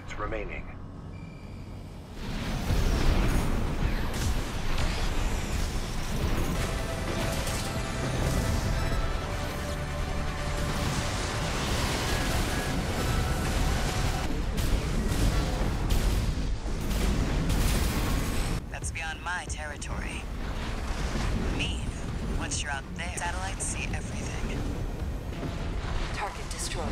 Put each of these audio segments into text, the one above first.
minutes remaining. That's beyond my territory. Mean. Once you're out there, satellites see everything. Target destroyed.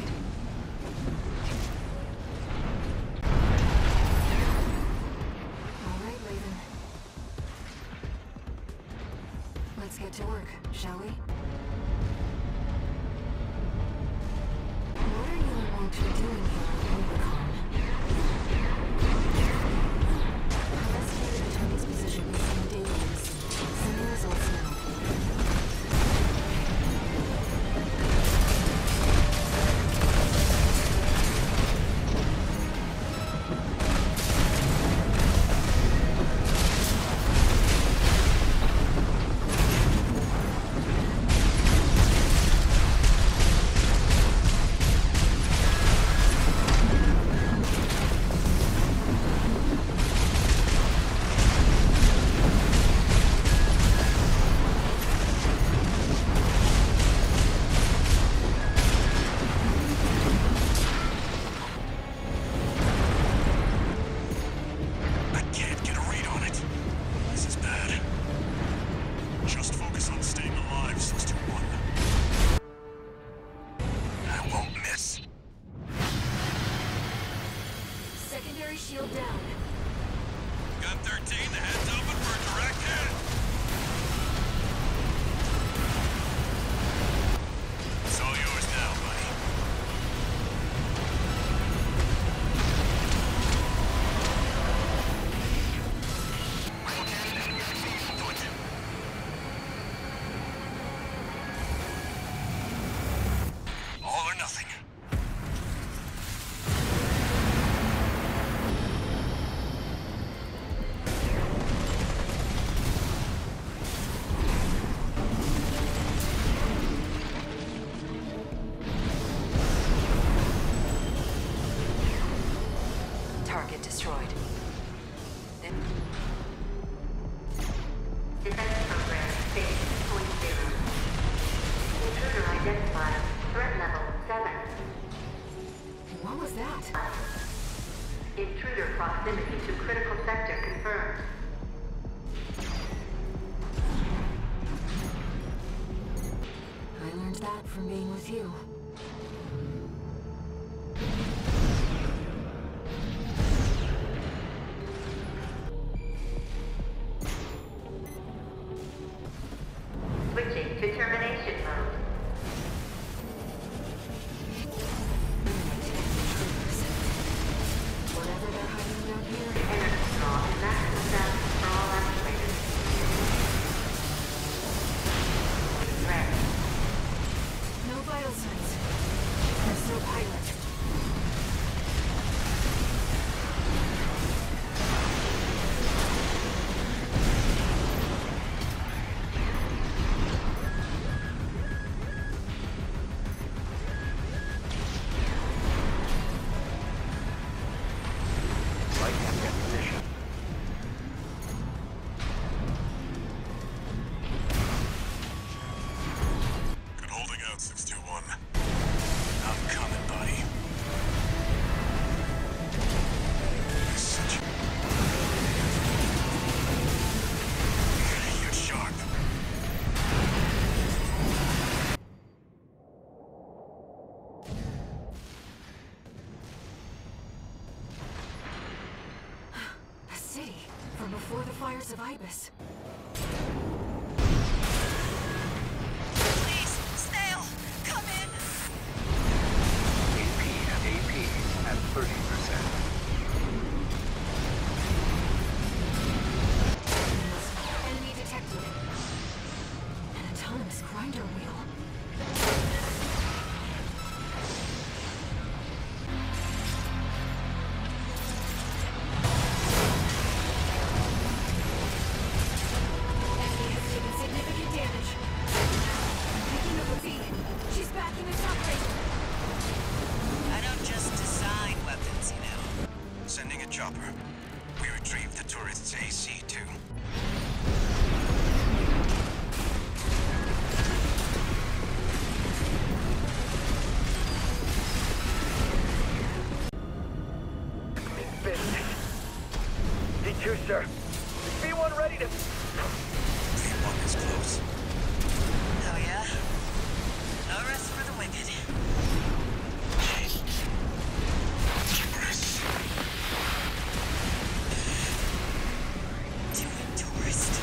All right, Raven. Let's get to work, shall we? What are you and Walter doing here on Rubicon? I've estimated the target's position based on the data we received. Sending results now. Shield down. Gun 13, the head's open for a direct hit. It's all yours now, buddy. All or nothing. Target destroyed. Defense program phase 2.0. Intruder identified. Threat level 7. What was that? Intruder proximity to critical sector confirmed. I learned that from being with you. Switching to termination mode. Whatever they're hiding down here. Energy draw and maximum damage for all activators. Threat. No vital signs. There's no pilot. Flight at position. Good holding out, 621. I'm coming, buddy. You're such a... You're sharp. A city from before the fires of Ibis. Please, Snail, come in. AP at 30%. Enemy detected. An autonomous grinder wheel. Chopper. We retrieved the tourist's AC, too. D2, sir. B1 ready to... B1 is close. Oh yeah? No rest for the wicked. Do it, tourist.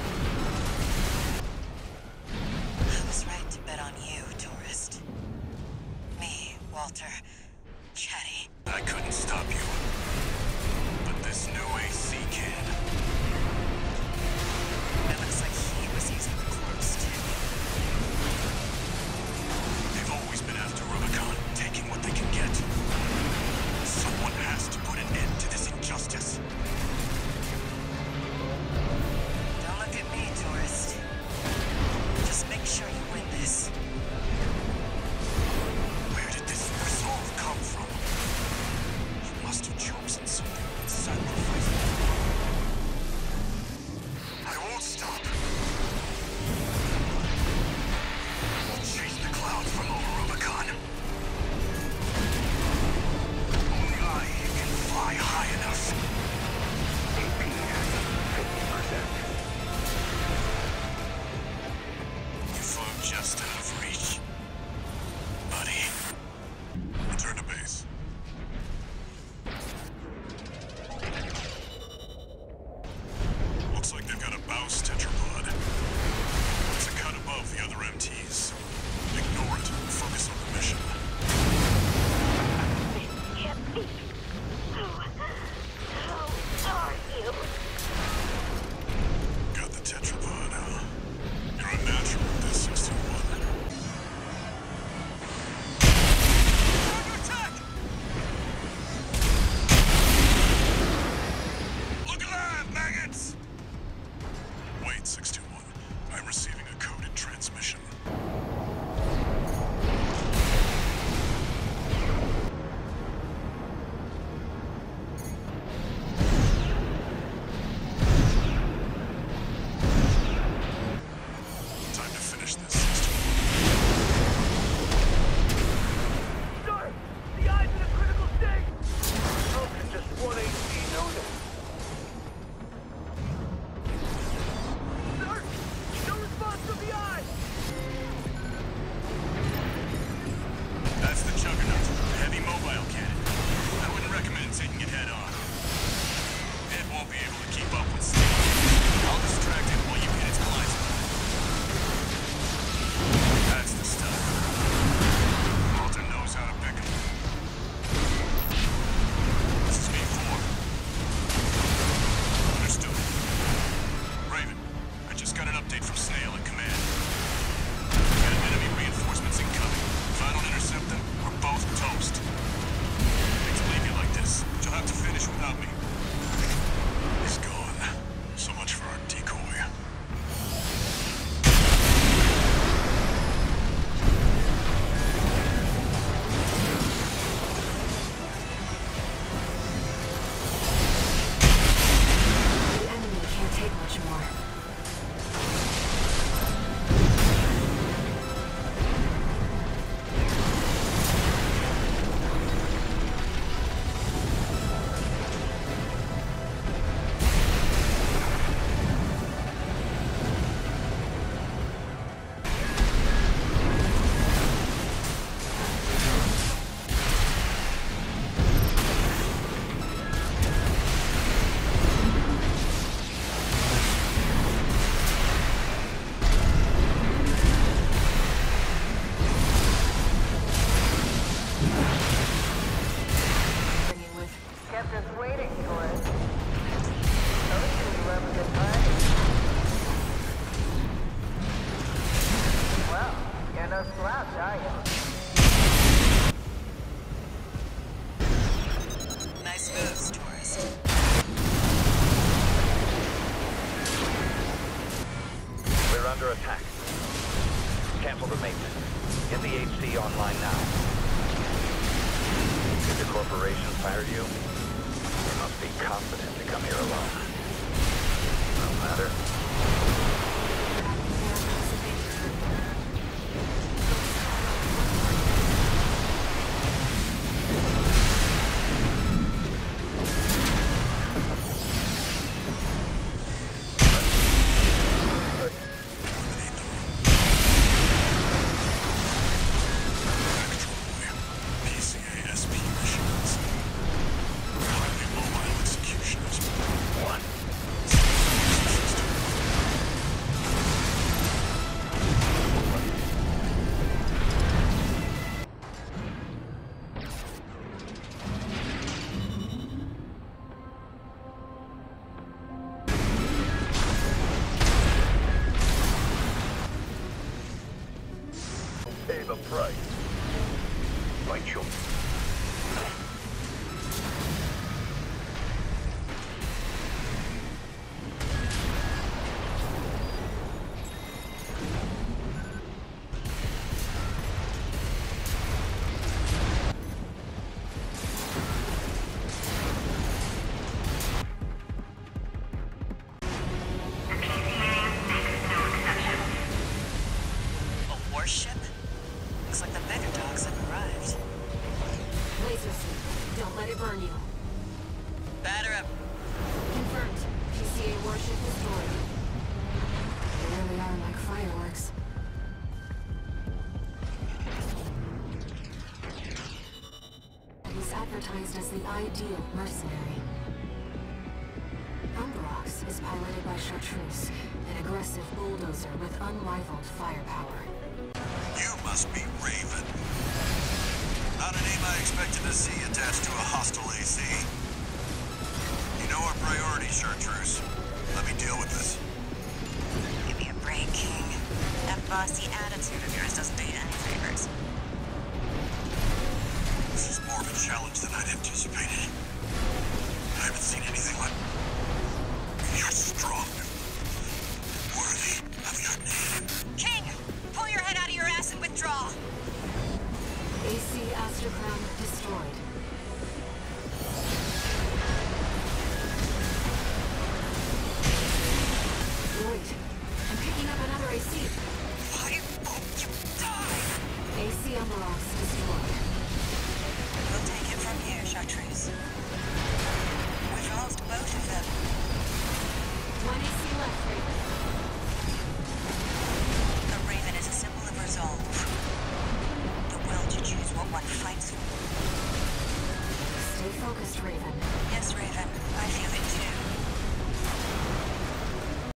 I was right to bet on you, tourist. Me, Walter, Chatty. I couldn't stop you. But this new AC can. It looks like he was using the corpse, too. They've always been after Rubicon, taking what they can get. Someone has to put an end to this injustice. Don't look at me, tourist. Just make sure you win this. Where did this resolve come from? He must have chosen something and sacrificed it. I won't stop. We'll chase the clouds from over Rubicon. Only I can fly high enough. AP at 50%. You flew just out of reach. Buddy. Return to base. Looks like they've got a Baus tetrapod. It's a cut above the other MTs. Ignore it and focus on the mission. This can't be. How are you? Got the tetrapod, huh? You're a natural with this 61. Under attack! Look alive, maggots! Wait, 61. I'm receiving a coded transmission. Time to finish this, 61. Sir! The eye's in a critical state! How can just one AC do this? Sir! No response from the eye! That's the Juggernaut, a heavy mobile cannon. I wouldn't recommend taking it head on. It won't be able to keep up with Steel. I'll distract it while you hit its glider. That's the stuff. Walter knows how to pick 'em. This is B4. Understood. Raven, I just got an update from Snail in command. Got enemy reinforcements incoming. If I don't intercept them, we're both toast. Hate to leave you like this, but you'll have to finish without me. He's gone. So much for our decoy. The enemy can't take much more. Bringing with Captain's waiting for us. Those two left good time. Well, you're no slouch, are you? Nice moves, tourist. We're under attack. Cancel the maintenance. Get the HC online now. Did the corporation fire you? There must be Batter up. Confirmed. PCA warship destroyed. They really are like fireworks. He's advertised as the ideal mercenary. Umbrox is piloted by Chartreuse, an aggressive bulldozer with unrivaled firepower. You must be Raven. Not a name I expected to see attached to a hostile AC. You know our priorities, Chartreuse. Let me deal with this. Give me a break, King. That bossy attitude of yours doesn't do you any favors. This is more of a challenge than I'd anticipated. I haven't seen anything like... You're strong. Worthy of your name. King! Pull your head out of your ass and withdraw! AC Astrocrown destroyed. Wait, I'm picking up another AC. Why won't you die? AC Umbrox destroyed. We'll take it from here, Chartreuse.